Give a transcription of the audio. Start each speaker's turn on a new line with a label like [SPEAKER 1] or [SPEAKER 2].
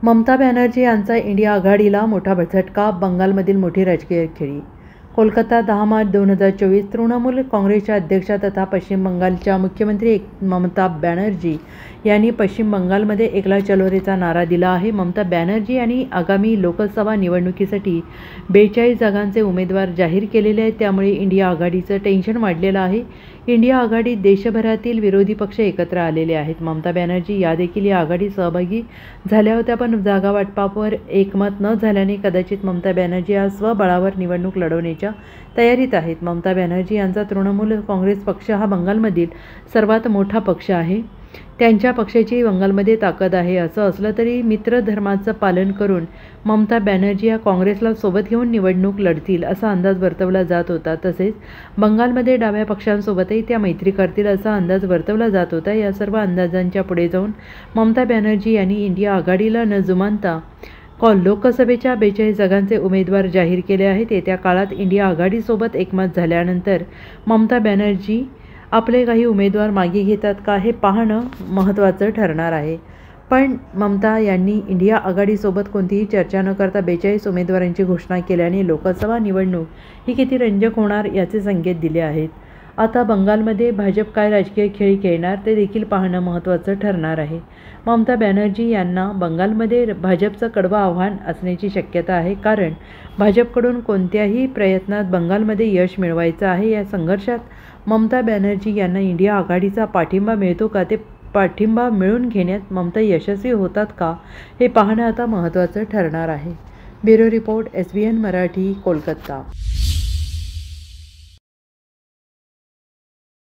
[SPEAKER 1] ममता बॅनर्जी यांचा इंडिया आघाडीला मोठा झटका, बंगालमधील मोठी राजकीय खेळी. कोलकाता 10 मार्च 2024. तृणमूल काँग्रेसच्या अध्यक्षा तथा पश्चिम बंगालच्या मुख्यमंत्री ममता बॅनर्जी यांनी पश्चिम बंगालमध्ये एकला चलो रेचा नारा दिला आहे. ममता बॅनर्जी यांनी आगामी लोकसभा निवडणुकीसाठी 42 जागांचे उमेदवार जाहीर केलेले आहेत. त्यामुळे इंडिया आघाडीचं टेन्शन वाढलेलं आहे. इंडिया आघाडीत देशभरातील विरोधी पक्ष एकत्र आलेले आहेत. ममता बॅनर्जी या देखील या आघाडीत सहभागी झाल्या होत्या, पण जागा वाटपावर एकमत न झाल्याने कदाचित ममता बॅनर्जी या स्वबळावर निवडणूक लढवण्याच्या तयारीत आहेत. ममता बॅनर्जी यांचा तृणमूल काँग्रेस पक्ष हा बंगालमधील सर्वात मोठा पक्ष आहे. त्यांच्या पक्षाची बंगालमध्ये ताकद आहे. असं असलं तरी मित्रधर्माचं पालन करून ममता बॅनर्जी या काँग्रेसला सोबत घेऊन निवडणूक लढतील असा अंदाज वर्तवला जात होता. तसेच बंगालमध्ये डाव्या पक्षांसोबतही त्या मैत्री करतील असा अंदाज वर्तवला जात होता. या सर्व अंदाजांच्या पुढे जाऊन ममता बॅनर्जी यांनी इंडिया आघाडीला न जुमानता लोकसभेच्या 42 जागांचे उमेदवार जाहीर केले आहेत. येत्या काळात इंडिया आघाडीसोबत एकमत झाल्यानंतर ममता बॅनर्जी आपले काही उमेदवार मागे घेतात का हे पाहणं महत्त्वाचं ठरणार आहे. पण ममता यांनी इंडिया आघाडीसोबत कोणतीही चर्चा न करता 42 उमेदवारांची घोषणा केल्याने लोकसभा निवडणूक ही किती रंजक होणार याचे संकेत दिले आहेत. आता बंगालमध्ये भाजप काय राजकीय खेळी खेळणार ते देखील पाहणं महत्त्वाचं ठरणार आहे. ममता बॅनर्जी यांना बंगालमध्ये भाजपचं कडवं आव्हान असण्याची शक्यता आहे, कारण भाजपकडून कोणत्याही प्रयत्नात बंगालमध्ये यश मिळवायचं आहे. या संघर्षात ममता बॅनर्जी यांना इंडिया आघाडीचा पाठिंबा मिळतो का, ते पाठिंबा मिळवून घेण्यात ममता यशस्वी होतात का हे पाहणं आता महत्त्वाचं ठरणार आहे. Bureau report, SBN Marathi, Kolkata.